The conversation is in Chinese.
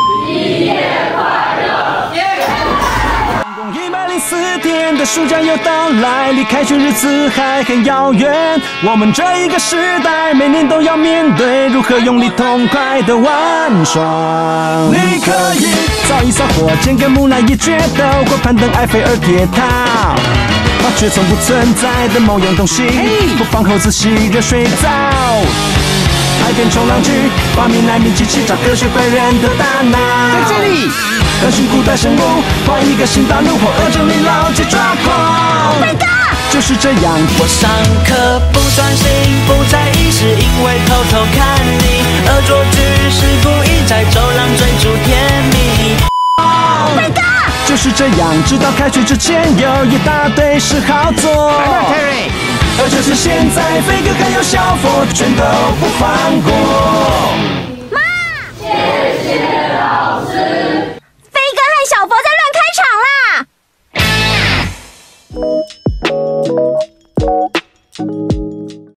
104天的暑假又到来，离开学日子还很遥远。我们这一个时代，每年都要面对如何用力痛快的玩耍。你可以造一艘火箭跟木乃伊决斗，或攀登埃菲尔铁塔，把却从不存在的某样东西不放后仔细热水澡。海边冲浪去，发明难民机器，找科学本人的大脑。在这里，让辛苦的生物换一个新大陆，或饿着你老去抓狂。Oh my god！ 就是这样。 我上课不专心，不在意，是因为偷偷看你，恶作剧是故意在走廊追逐甜蜜。 Oh my god！ 就是这样，直到开学之前有一大堆事好做。而就是现在，飞哥还有小佛全都不放过。